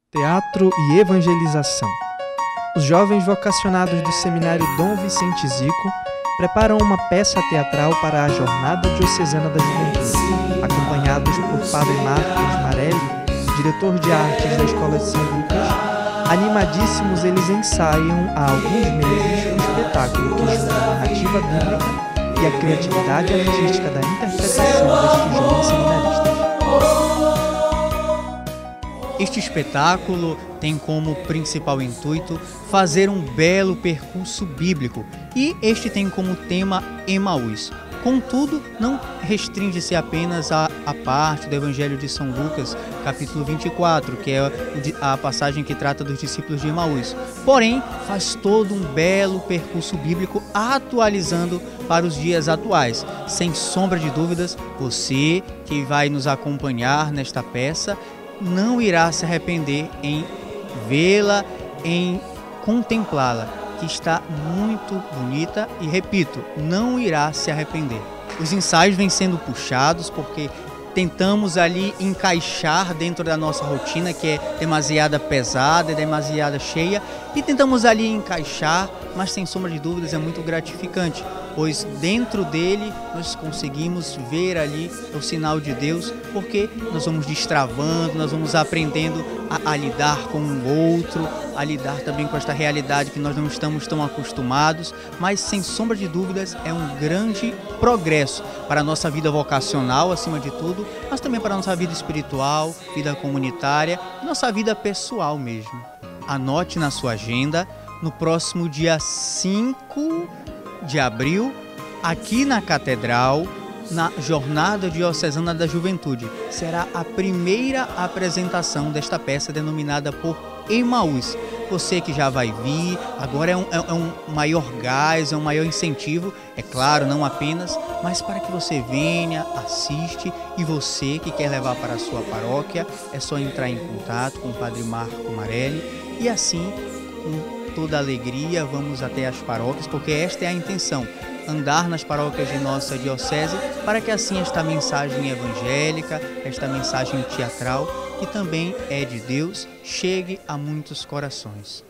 Teatro e evangelização. Os jovens vocacionados do Seminário Dom Vicente Zico preparam uma peça teatral para a Jornada Diocesana da Juventude, acompanhados por Padre Marcos Marelli, diretor de artes da Escola de São Lucas. Animadíssimos, eles ensaiam há alguns meses um espetáculo que junta a narrativa bíblica e a criatividade artística da interpretação destes jovens seminaristas. Este espetáculo tem como principal intuito fazer um belo percurso bíblico e este tem como tema Emaús. Contudo, não restringe-se apenas à parte do Evangelho de São Lucas, capítulo 24, que é a passagem que trata dos discípulos de Emaús. Porém, faz todo um belo percurso bíblico atualizando para os dias atuais. Sem sombra de dúvidas, você que vai nos acompanhar nesta peça não irá se arrepender em vê-la, em contemplá-la, que está muito bonita e, repito, não irá se arrepender. Os ensaios vêm sendo puxados porque tentamos ali encaixar dentro da nossa rotina, que é demasiada pesada, demasiada cheia, e tentamos ali encaixar, mas sem sombra de dúvidas é muito gratificante, pois dentro dele nós conseguimos ver ali o sinal de Deus, porque nós vamos destravando, nós vamos aprendendo a lidar com o outro, a lidar também com esta realidade que nós não estamos tão acostumados, mas sem sombra de dúvidas é um grande progresso para a nossa vida vocacional, acima de tudo, mas também para a nossa vida espiritual, vida comunitária, nossa vida pessoal mesmo. Anote na sua agenda, no próximo dia 5 de abril, aqui na Catedral, na Jornada Diocesana da Juventude, será a primeira apresentação desta peça denominada por Emaús. Você que já vai vir, agora é um maior gás, é um maior incentivo, é claro, não apenas, mas para que você venha, assiste, e você que quer levar para a sua paróquia, é só entrar em contato com o Padre Marcos Marelli e assim, com toda alegria, vamos até as paróquias, porque esta é a intenção, andar nas paróquias de nossa diocese, para que assim esta mensagem evangélica, esta mensagem teatral, que também é de Deus, chegue a muitos corações.